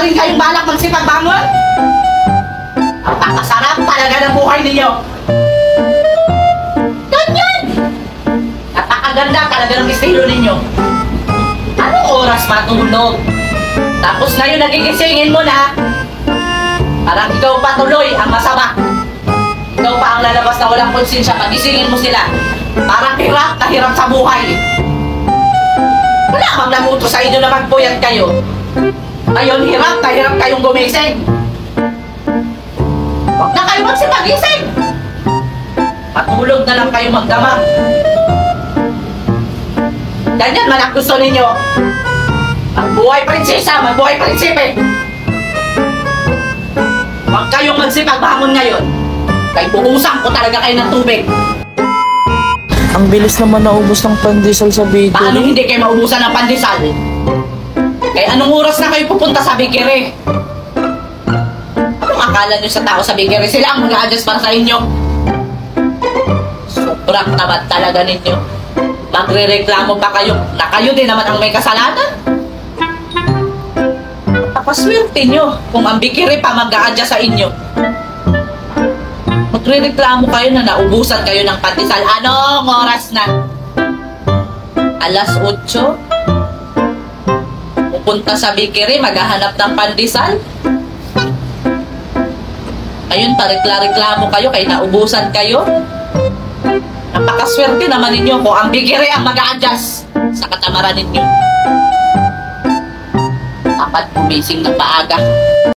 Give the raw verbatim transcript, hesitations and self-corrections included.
na rin kayong balak magsipagbangon? Ang pakasarap talaga ng buhay ninyo. Ganyan! Napakaganda talaga ng estilo ninyo. Anong oras matulog? Tapos ngayon nagigisingin mo na. Parang ikaw pa tuloy ang masama. Ikaw pa ang lalabas na walang konsensya. Pagisingin mo sila. Parang hirap na hirap sa buhay. Wala bang naguto sa inyo na magpuyat kayo? Ngayon hirap na hirap kayong gumising. Huwag na kayo magsipagising. Matulog na lang kayo magdamag. Ganyan man ang gusto ninyo. Magbuhay prinsesa, magbuhay prinsipe. Huwag kayong magsipagbangon ngayon. Kaya buhusan ko talaga kayo ng tubig. Ang bilis naman naubos ng pandesal sa bakery. Paano hindi kayo maubusan ng pandesal? Kaya anong oras na kayo pupunta sa bakery? Anong akala nyo sa tao sa bakery? Sila ang mag-a-adjust para sa inyo. Sobrang tamad talaga ninyo. Magre-reklamo pa kayo na kayo din naman ang may kasalanan. Napaswerte nyo kung ang bakery pa mag-a-adjust sa inyo. Magre-reklamo kayo na naubusan kayo ng pandesal. Anong oras na? Alas otso? Pupunta sa bakery, maghahanap ng pandesal? Ayun, parekla-reklamo kayo kaya naubusan kayo? Napakaswerte naman ninyo kung ang bakery ang mag-a-adjust sa katamaran ninyo. Dapat gumising ng maaga.